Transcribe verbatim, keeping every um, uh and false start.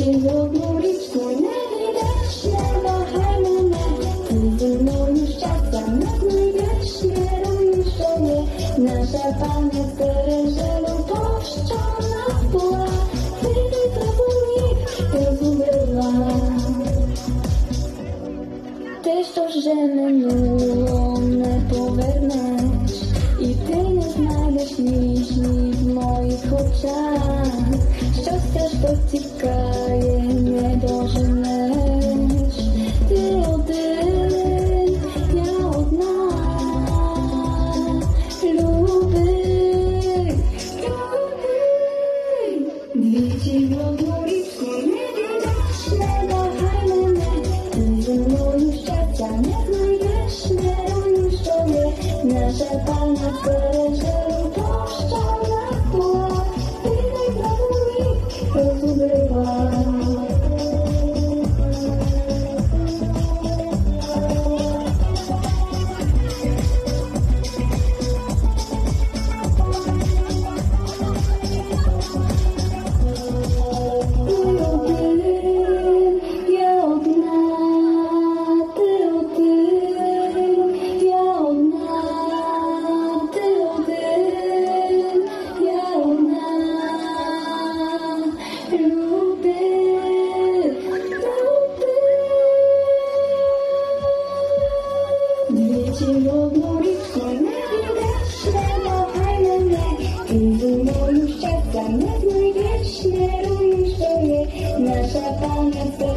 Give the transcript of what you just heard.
Знову річку не йдеш, не вагай мене, ти зі мною щастя не знайдеш, не руй, що є, наша пам'ять збереже любов, що в нас була, ти не зрозумів, розумила. Те, що вже минуло, не повернеш, і ти не знайдеш ніжні в моїх очах. Щастя, що тікає, не доженеш. Ти один, я одна. Люби, люби. Двічі в одну річку не йдеш, не вагай мене. Ти зі мною щастя не знайдеш, не руй, що є. Наша пам'ять збереже любов, що в нас була. Ти не зрозумів, розумила. Двічі в одну річку не йдеш, не вагай мене, ти зі мною щастя не знайдеш, не руй, що є, наша пам'ять.